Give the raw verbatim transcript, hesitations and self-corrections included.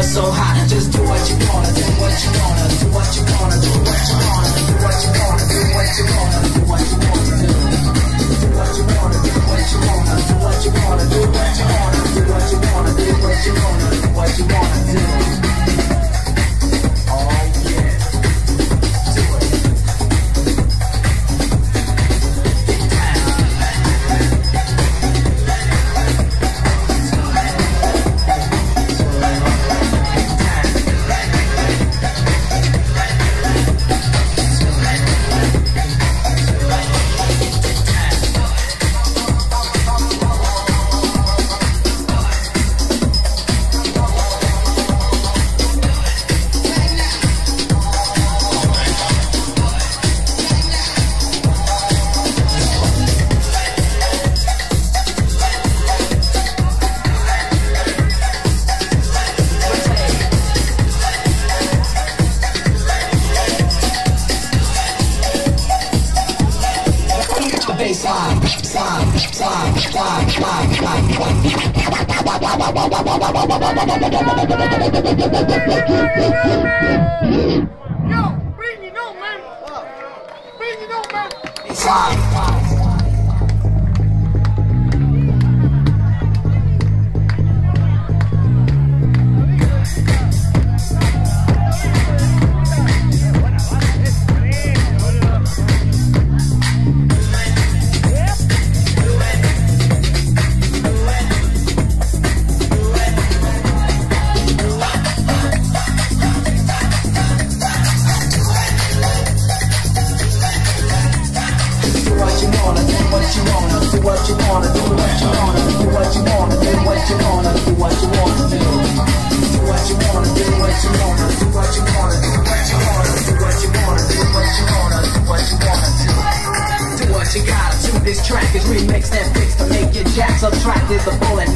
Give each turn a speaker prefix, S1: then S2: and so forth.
S1: so hot. Just do what you wanna, do what you wanna, do what you wanna, do what you wanna, do what you wanna, do what you wanna, do what you wanna do. Do what you wanna, do what you wanna, do what you wanna, do what you wanna, do what you wanna, do what you wanna, do what you wanna do. Oh yeah, do it. Slime, slime, slime, slime, slime, slime, slime.
S2: Yo, bring it on, man. Bring it on, man.
S1: Slime. Do what you wanna, do what you wanna, do what you wanna, do what you wanna, do what you wanna do. Do what you wanna, do what you wanna, do what you wanna, do what you wanna, do what you wanna, do what you wanna, do what you wanna do. Do what you gotta do. This track is remixed and fixed to make your jack subtract. Is the bullet